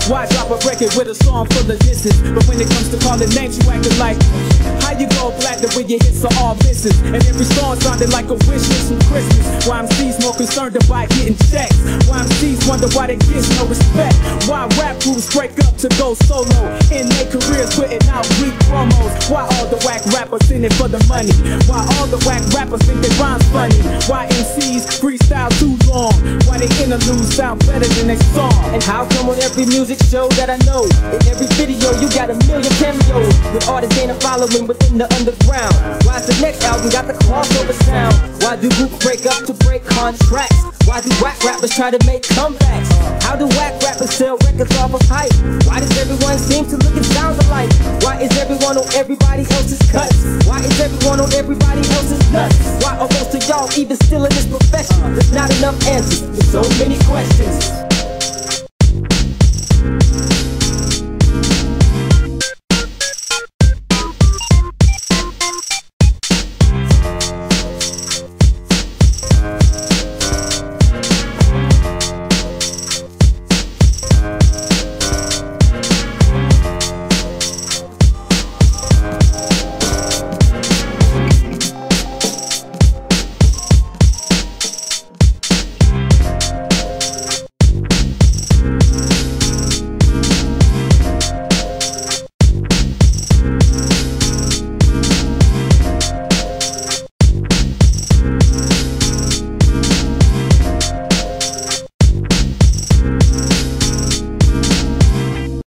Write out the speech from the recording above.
Why drop a record with a song full of disses? But when it comes to calling names, you acting like how you go platinum when your hits are all misses? And every song sounded like a wish list from Christmas. Why MCs more concerned about getting checks? Why MCs wonder why they get no respect? Why rap groups break up to go solo in their careers putting out weak promos? Why all the whack rappers in it for the money? Why all the whack rappers think they rhymes funny? Why MCs freestyle too long? Why they interludes sound better than they song? And how come on every music show that I know, in every video you got a million cameos with artists gain a following within the underground? Why's the next album got the crossover sound? Why do groups break up to break contracts? Why do whack rappers try to make comebacks? How do whack rappers sell records off of hype? Why does everyone seem to look and sound alike? Why is everyone on everybody else's cuts? Why is everyone on everybody else's nuts? Why are most of y'all even still in this profession? There's not enough answers, there's so many questions.